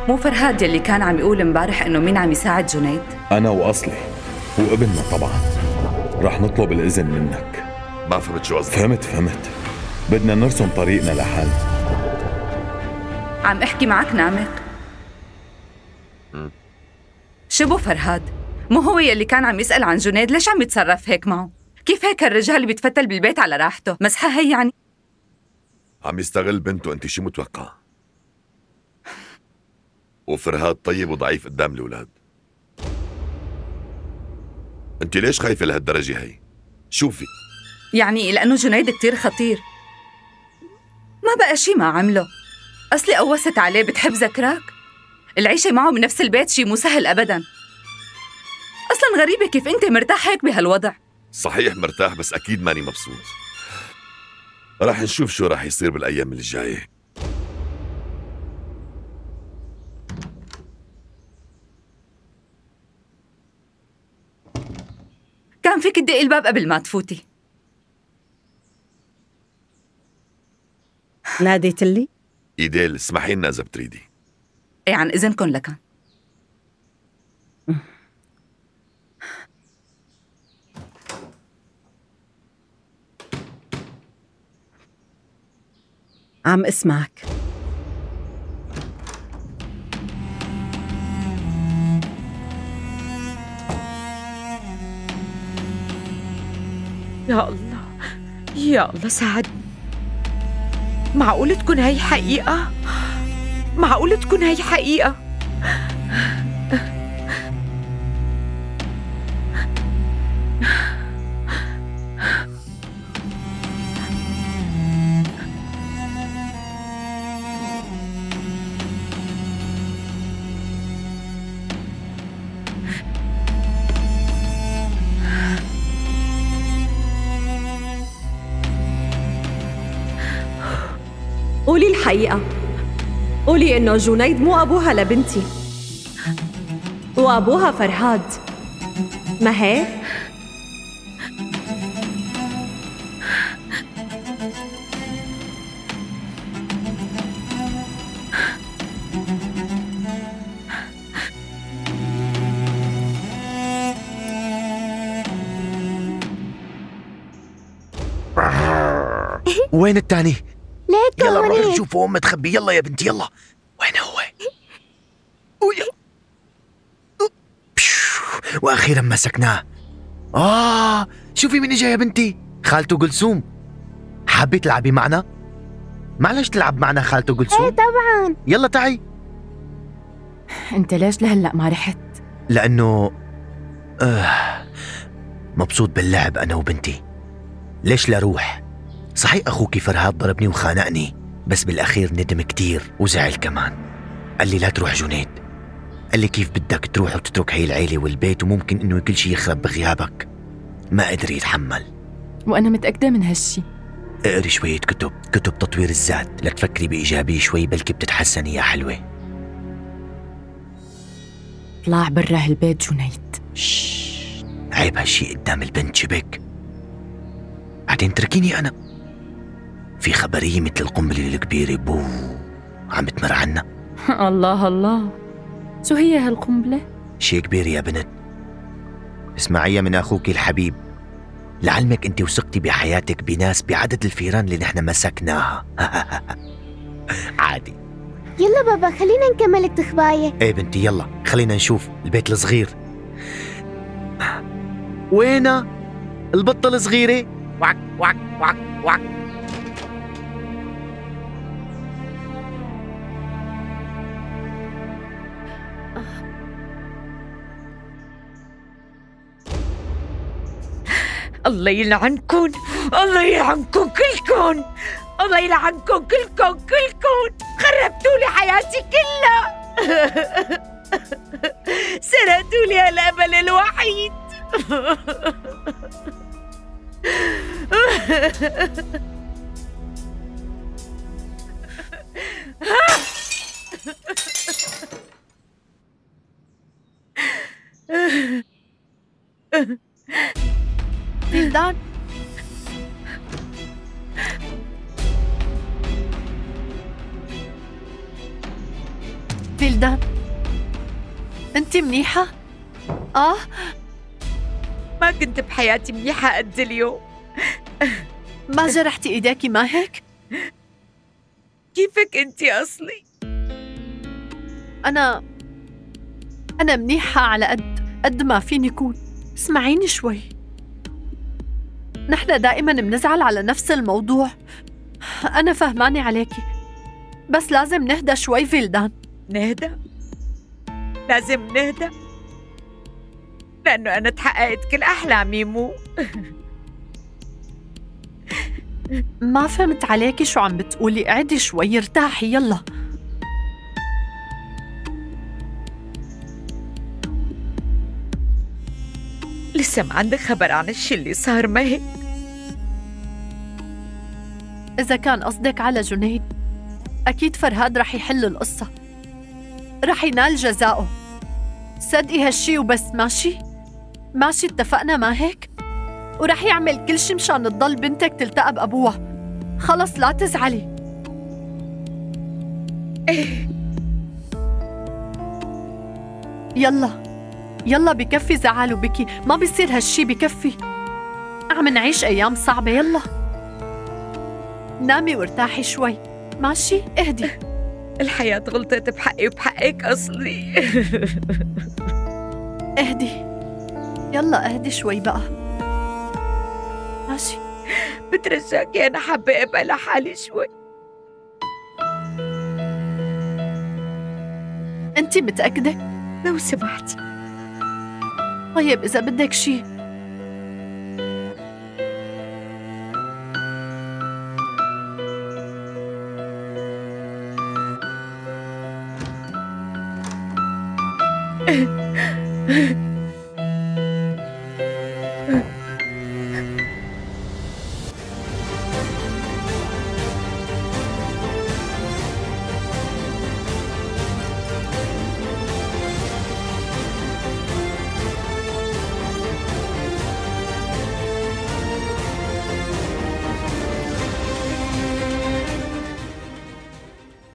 مو فرهاد يلي كان عم يقول امبارح انه مين عم يساعد جنيد؟ أنا وأصلي وابننا طبعا. رح نطلب الإذن منك. ما فهمت شو قصدك. فهمت. بدنا نرسم طريقنا لحالنا. عم احكي معك نامق. شو بو فرهاد؟ مو هو يلي كان عم يسأل عن جنيد؟ ليش عم يتصرف هيك معه؟ كيف هيك الرجال اللي بيتفتل بالبيت على راحته؟ مسحة هي يعني؟ عم يستغل بنته. انت شو متوقع؟ وفرهاد طيب وضعيف قدام الأولاد. انت ليش خايفة لهالدرجة هي؟ شوفي، يعني لأنه جنيد كتير خطير. ما بقى شي ما عمله. أصلي قوست عليه. بتحب ذكراك؟ العيشة معه بنفس البيت شي مو سهل أبداً. أصلاً غريبة كيف أنت مرتاح هيك بهالوضع. صحيح مرتاح بس أكيد ماني مبسوط. رح نشوف شو رح يصير بالأيام الجاية. كان فيك تدقي الباب قبل ما تفوتي. ناديت لي؟ إيديل اسمحي لنا إذا بتريدي. إيه عن إذنكم لكان. عم اسمعك. يا الله يا الله ساعدني. معقول تكون هي حقيقة؟ معقول تكون هي حقيقة؟ قولي الحقيقة. قولي إنه جنيد مو أبوها لبنتي وأبوها فرهاد، ما هيك؟ وين التاني؟ ليك يلا هونيك. روحي شوفوا أم تخبي. يلا يا بنتي يلا. وين هو؟ وأخيرا مسكناه. شوفي مين اجا يا بنتي. خالته قلسوم. حابة تلعبي معنا؟ معلش تلعب معنا خالته قلسوم. ايه طبعا. يلا تعي. انت ليش لهلأ ما رحت؟ لأنه مبسوط باللعب أنا وبنتي. ليش لا روح؟ صحيح أخوكي فرهاد ضربني وخانقني، بس بالأخير ندم كتير وزعل كمان. قال لي لا تروح جنيد. قال لي كيف بدك تروح وتترك هي العيلة والبيت وممكن إنه كل شي يخرب بغيابك. ما قدر يتحمل. وأنا متأكدة من هالشي. اقري شوية كتب تطوير الذات لتفكري بإيجابية شوي، بلكي بتتحسني يا حلوة. طلع برا هالبيت جنيد. عيب هالشي قدام البنت شبك. بعدين تركيني أنا. في خبرية مثل القنبلة الكبيرة بو عم بتمر عنا. الله الله، شو هي هالقنبلة؟ شي كبير يا بنت. اسمعيها من أخوك الحبيب. لعلمك أنت وثقتي بحياتك بناس بعدد الفيران اللي نحن مسكناها. عادي. يلا بابا خلينا نكمل التخباية. ايه بنتي يلا خلينا نشوف البيت الصغير. وينها البطة الصغيرة؟ وعك وعك وعك وعك. الله يلعنكم، الله يلعنكم كلكم، الله يلعنكم كلكم خربتوا لي حياتي كلها. سرقتوا لي هالأمل الوحيد. فلدان فيلدان، انت منيحة؟ ما كنت بحياتي منيحة قد اليوم. ما جرحتي ايديكي ما هيك؟ كيفك انتي أصلي؟ أنا منيحة على قد ما فيني كون. اسمعيني شوي، نحن دائما بنزعل على نفس الموضوع. أنا فهمانة عليكي، بس لازم نهدى شوي فيلدان. نهدى؟ لازم نهدى؟ لأنه أنا تحققت كل أحلامي مو؟ ما فهمت عليكي شو عم بتقولي. اعدي شوي، ارتاحي يلا. لسه ما عندك خبر عن الشي اللي صار ما هيك؟ إذا كان قصدك على جنيد، أكيد فرهاد رح يحل القصة، رح ينال جزاؤه. صدقي هالشي وبس. ماشي؟ ماشي اتفقنا ما هيك؟ ورح يعمل كل شي مشان تضل بنتك تلتقى بأبوها. خلص لا تزعلي. يلا بكفي زعل وبكي، ما بيصير هالشي، بكفي. عم نعيش أيام صعبة. يلا نامي وارتاحي شوي. ماشي؟ اهدي. الحياة غلطت بحقي وبحقك أصلي. اهدي يلا، اهدي شوي بقى. ماشي؟ بترجاكي أنا حابة أبقى لحالي شوي. انتي متأكدة؟ لو سمحتي. طيب إذا بدك شي.